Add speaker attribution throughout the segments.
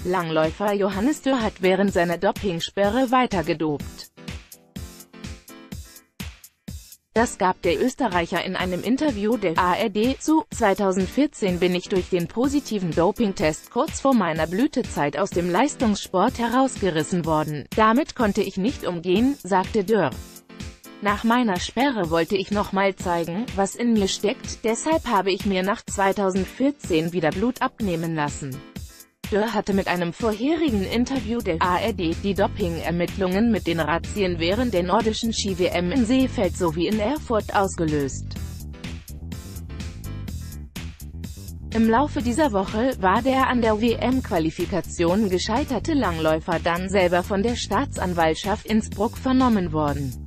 Speaker 1: Langläufer Johannes Dürr hat während seiner Dopingsperre weiter gedopt. Das gab der Österreicher in einem Interview der ARD zu. 2014 bin ich durch den positiven Dopingtest kurz vor meiner Blütezeit aus dem Leistungssport herausgerissen worden. Damit konnte ich nicht umgehen, sagte Dürr. Nach meiner Sperre wollte ich nochmal zeigen, was in mir steckt, deshalb habe ich mir nach 2014 wieder Blut abnehmen lassen. Dürr hatte mit einem vorherigen Interview der ARD die Doping-Ermittlungen mit den Razzien während der nordischen Ski-WM in Seefeld sowie in Erfurt ausgelöst. Im Laufe dieser Woche war der an der WM-Qualifikation gescheiterte Langläufer dann selber von der Staatsanwaltschaft Innsbruck vernommen worden.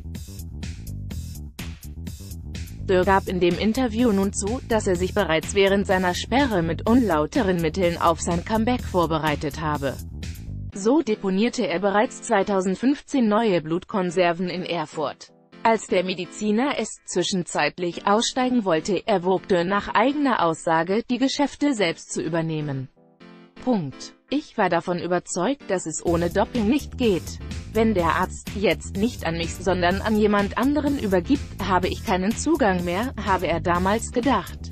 Speaker 1: Dürr gab in dem Interview nun zu, dass er sich bereits während seiner Sperre mit unlauteren Mitteln auf sein Comeback vorbereitet habe. So deponierte er bereits 2015 neue Blutkonserven in Erfurt. Als der Mediziner es zwischenzeitlich aussteigen wollte, erwog Dürr nach eigener Aussage, die Geschäfte selbst zu übernehmen. Ich war davon überzeugt, dass es ohne Doping nicht geht. Wenn der Arzt jetzt nicht an mich, sondern an jemand anderen übergibt, habe ich keinen Zugang mehr, habe er damals gedacht.